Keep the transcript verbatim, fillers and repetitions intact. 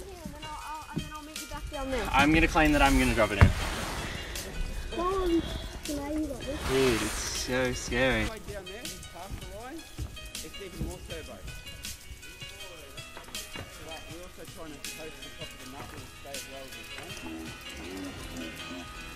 and then I'll, I'll, and then I'll meet you back down there. I'm gonna claim that I'm gonna drop it in. Um, so now you got this. Dude, it's so scary. Right down there, past the line, it's even more turbo. But we're also trying to coast the top of the nut and stay as low as we can.